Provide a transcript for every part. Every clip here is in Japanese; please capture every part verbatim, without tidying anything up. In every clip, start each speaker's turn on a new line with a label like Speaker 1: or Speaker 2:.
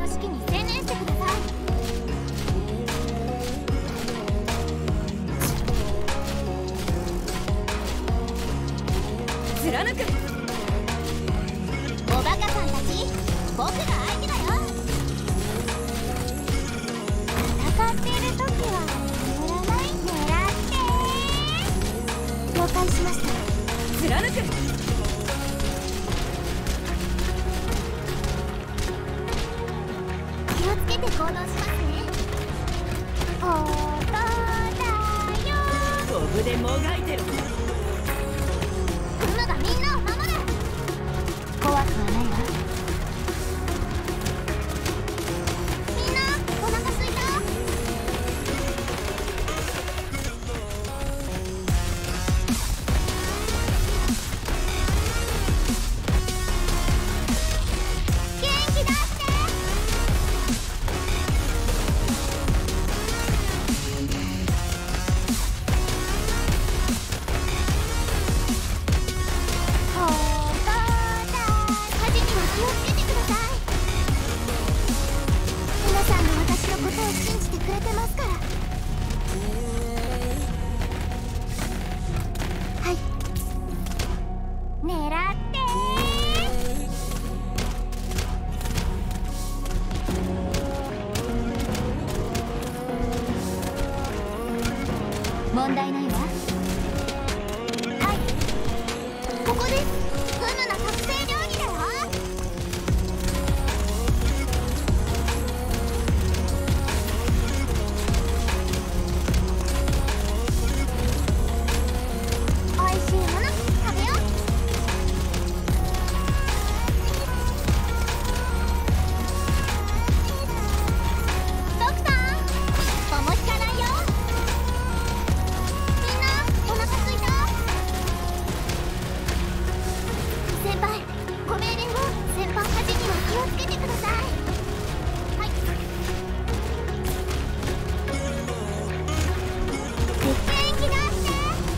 Speaker 1: の式に専念してください。貫く。おバカさんたち、僕が相手だよ。戦っている時は眠らない。狙って了解しました。貫く。気をつけて行動しますね。おーとだよ。
Speaker 2: コブでもがいてる。
Speaker 1: クムがみんなを守る。怖くはないわ。みんなお腹すいた？元気出して。ほーとだ。火事には気をつけてください。皆さんが私のことを信じてくれてますから。はい。狙って問題ないわ。はい、ここです。フムの特製料理だよ。おいしいもの食べよう。ドクター、一歩も引かないよ。みんなお腹すいた？先輩、ご命令を。先輩、火事には気をつけてください。はい。元気出して。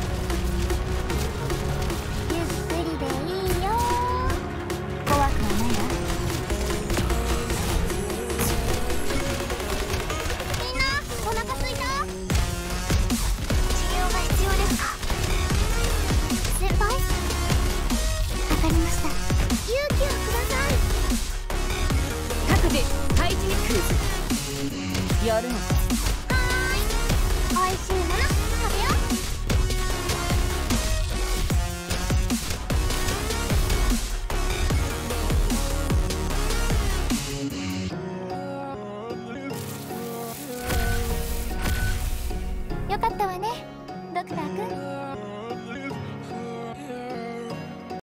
Speaker 1: ゆっくりでいいよ。怖くはないわ。みんなお腹すいた？治療が必要ですか？先輩、わかりました。勇気をください。
Speaker 2: 各自配置にクイズやるのか。